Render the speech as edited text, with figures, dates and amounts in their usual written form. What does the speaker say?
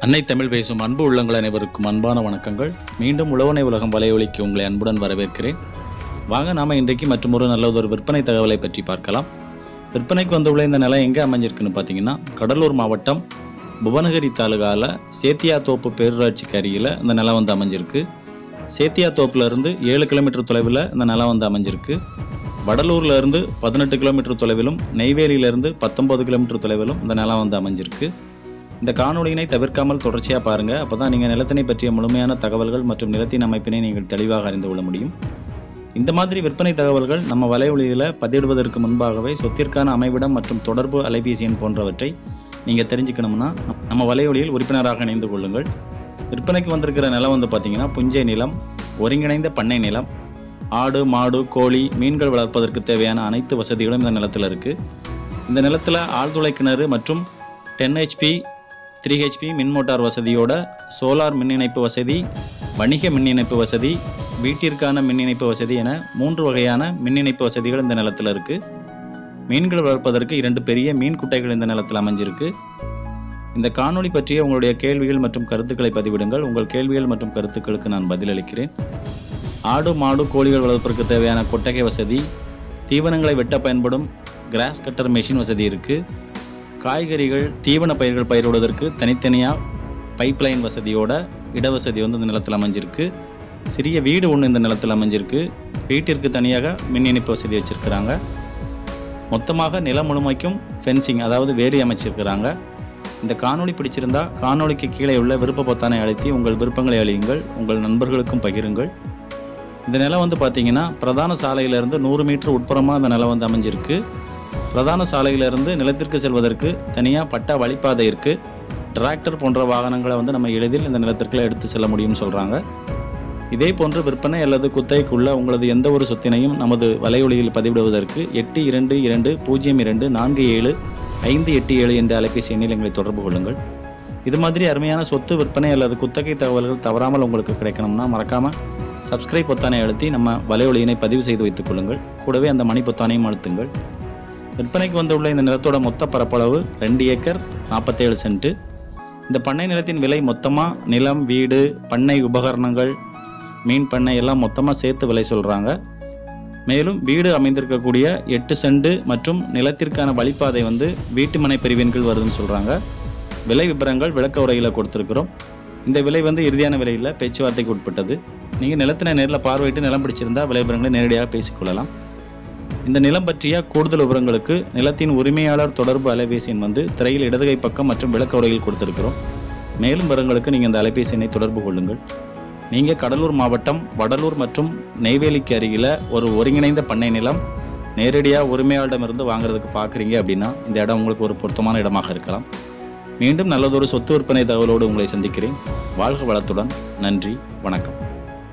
அன்னை தமிழ் பேசும் அன்பு உள்ளங்கள் அனைவருக்கும் அன்பான வணக்கங்கள். மீண்டும் உழவனை உலகம் வலையொலிக்கு உங்களை அன்புடன் வரவேற்கிறேன். வாங்க நாம இன்றைக்கு மற்றொரு நல்லதொரு விற்பனை தகவலை பற்றி பார்க்கலாம். விற்பனைக்கு வந்துள்ள இந்த நிலம் எங்கே அமைஞ்சிருக்குன்னு பார்த்தீங்கன்னா, கடலூர் மாவட்டம் புவனகிரி தாலுகாவில் சேத்தியாத்தோப்பு பேரூராட்சிக்கு அருகில் இந்த நிலம் வந்து அமைஞ்சிருக்கு. சேத்தியாத்தோப்புலேருந்து 7 கிலோமீட்டர் தொலைவில் இந்த நிலம் வந்து அமைஞ்சிருக்கு. வடலூர்லேருந்து 18 கிலோமீட்டர் தொலைவிலும், நெய்வேலியிலேருந்து 19 கிலோமீட்டர் தொலைவிலும் இந்த நிலம் வந்து அமைஞ்சிருக்கு. இந்த காணொலியினை தவிர்க்காமல் தொடர்ச்சியாக பாருங்கள். அப்போ தான் நீங்கள் நிலத்தினை பற்றிய முழுமையான தகவல்கள் மற்றும் நிலத்தின் அமைப்பினை நீங்கள் தெளிவாக அறிந்து கொள்ள முடியும். இந்த மாதிரி விற்பனை தகவல்கள் நம்ம வலையொலியில் பதிவிடுவதற்கு முன்பாகவே சொத்திற்கான அமைவிடம் மற்றும் தொடர்பு அலைபேசி எண் போன்றவற்றை நீங்கள் தெரிஞ்சுக்கணும்னா நம்ம வலையொலியில் உறுப்பினராக இணைந்து கொள்ளுங்கள். விற்பனைக்கு வந்திருக்கிற நிலம் வந்து பார்த்திங்கன்னா புஞ்சை நிலம், ஒருங்கிணைந்த பண்ணை நிலம். ஆடு, மாடு, கோழி, மீன்கள் வளர்ப்பதற்கு தேவையான அனைத்து வசதிகளும் இந்த நிலத்தில் இருக்குது. இந்த நிலத்தில் ஆழ்துளை கிணறு மற்றும் 10 HP 3 HP மின் மோட்டார் வசதியோட சோலார் மின் இணைப்பு வசதி, வணிக மின் இணைப்பு வசதி, வீட்டிற்கான மின் இணைப்பு வசதி என 3 வகையான மின் இணைப்பு வசதிகள் இந்த நிலத்தில் இருக்குது. மீன்கள் வளர்ப்பதற்கு 2 பெரிய மீன் குட்டைகள் இந்த நிலத்தில் அமைஞ்சிருக்கு. இந்த காணொளி பற்றிய உங்களுடைய கேள்விகள் மற்றும் கருத்துக்களை பதிவிடுங்கள். உங்கள் கேள்விகள் மற்றும் கருத்துக்களுக்கு நான் பதிலளிக்கிறேன். ஆடு, மாடு, கோழிகள் வளர்ப்பதற்கு தேவையான கொட்டகை வசதி, தீவனங்களை வெட்ட பயன்படும் கிராஸ் கட்டர் மெஷின் வசதி இருக்குது. காய்கறிகள், தீவன பயிர்கள் பயிரிடுவதற்கு தனித்தனியாக பைப்லைன் வசதியோட இடவசதி வந்து இந்த நிலத்தில் அமைஞ்சிருக்கு. சிறிய வீடு ஒன்று இந்த நிலத்தில் அமைஞ்சிருக்கு. வீட்டிற்கு தனியாக மின் இணைப்பு வசதி வச்சுருக்கிறாங்க. மொத்தமாக நிலம் முழுமைக்கும் ஃபென்சிங், அதாவது வேலி அமைச்சிருக்கிறாங்க. இந்த காணொளி பிடிச்சிருந்தா காணொளிக்கு கீழே உள்ள விருப்ப பொத்தானை அழுத்தி உங்கள் விருப்பங்களை அழியுங்கள், உங்கள் நண்பர்களுக்கும் பகிருங்கள். இந்த நிலம் வந்து பார்த்தீங்கன்னா பிரதான சாலையிலிருந்து 100 மீட்டர் உட்புறமாக இந்த நிலம் வந்து அமைஞ்சிருக்கு. பிரதான சாலையிலிருந்து நிலத்திற்கு செல்வதற்கு தனியாக பட்டா வழிப்பாதை இருக்குது. டிராக்டர் போன்ற வாகனங்களை வந்து நம்ம எளிதில் இந்த நிலத்திற்குள்ள எடுத்து செல்ல முடியும்னு சொல்கிறாங்க. இதே போன்று விற்பனை அல்லது குத்தகைக்குள்ள உங்களது எந்த ஒரு சொத்தினையும் நமது வலையொலியில் பதிவிடுவதற்கு 8222047587 என்ற அலைபேசி எண்ணில் எங்களை தொடர்பு கொள்ளுங்கள். இது மாதிரி அருமையான சொத்து விற்பனை அல்லது குத்தகை தகவல்கள் தவறாமல் உங்களுக்கு கிடைக்கணும்னா மறக்காமல் சப்ஸ்கிரைப் பொத்தானை அழுத்தி நம்ம வலையொலியினை பதிவு செய்து வைத்துக் கொள்ளுங்கள். கூடவே அந்த மணி பொத்தானையும் அழுத்துங்கள். விற்பனைக்கு வந்துள்ள இந்த நிலத்தோட மொத்த பரப்பளவு 2 ஏக்கர் 47 சென்ட். இந்த பண்ணை நிலத்தின் விலை மொத்தமாக நிலம், வீடு, பண்ணை உபகரணங்கள், மீன் பண்ணை எல்லாம் மொத்தமாக சேர்த்து விலை சொல்கிறாங்க. மேலும் வீடு அமைந்திருக்கக்கூடிய 8 சென்ட் மற்றும் நிலத்திற்கான வழிப்பாதை வந்து வீட்டுமனை பிரிவின் கீழ் வருதுன்னு சொல்கிறாங்க. விலை விபரங்கள் விளக்க உரையில் கொடுத்துருக்குறோம். இந்த விலை வந்து இறுதியான விலையில் பேச்சுவார்த்தைக்கு உட்பட்டது. நீங்கள் நிலத்தினை நேரில் பார்வையிட்டு நிலம் பிடிச்சிருந்தால் விலை விவரங்களை நேரடியாக பேசிக்கொள்ளலாம். இந்த நிலம் பற்றிய கூடுதல் விவரங்களுக்கு நிலத்தின் உரிமையாளர் தொடர்பு அலைபேசி எண் வந்து திரையில் இடதுகை பக்கம் மற்றும் விளக்க உரையில் கொடுத்திருக்கிறோம். மேலும் விவரங்களுக்கு நீங்கள் இந்த அலைபேசி எண்ணை தொடர்பு கொள்ளுங்கள். நீங்கள் கடலூர் மாவட்டம் வடலூர் மற்றும் நெய்வேலிக்கு அருகில் ஒரு ஒருங்கிணைந்த பண்ணை நிலம் நேரடியாக உரிமையாளரிடமிருந்து வாங்குறதுக்கு பார்க்குறீங்க அப்படின்னா இந்த இடம் உங்களுக்கு ஒரு பொருத்தமான இடமாக இருக்கலாம். மீண்டும் நல்லதொரு சொத்து விற்பனை தகவலோடு உங்களை சந்திக்கிறேன். வாழ்க வளத்துடன். நன்றி, வணக்கம்.